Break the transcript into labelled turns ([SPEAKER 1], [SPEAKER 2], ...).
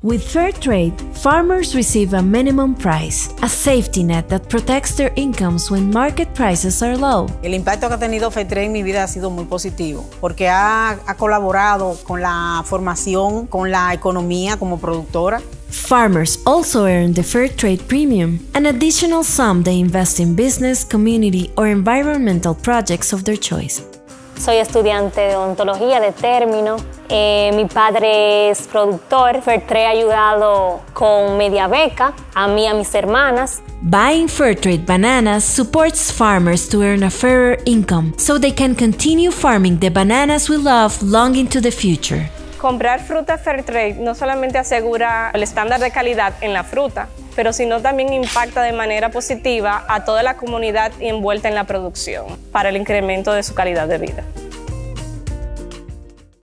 [SPEAKER 1] With fair trade, farmers receive a minimum price, a safety net that protects their incomes when market prices are low.
[SPEAKER 2] El impacto que ha tenido Fairtrade en mi vida ha sido muy positivo, porque ha colaborado con la formación, con la economía como productora.
[SPEAKER 1] Farmers also earn the Fair Trade Premium, an additional sum they invest in business, community, or environmental projects of their choice.
[SPEAKER 3] Soy estudiante de odontología de término. Mi padre es productor. Fairtrade ha ayudado con media beca a mí y a mis hermanas.
[SPEAKER 1] Buying Fairtrade bananas supports farmers to earn a fairer income, so they can continue farming the bananas we love long into the future.
[SPEAKER 4] Comprar fruta Fairtrade no solamente asegura el estándar de calidad en la fruta, pero sino también impacta de manera positiva a toda la comunidad envuelta en la producción para el incremento de su calidad de vida.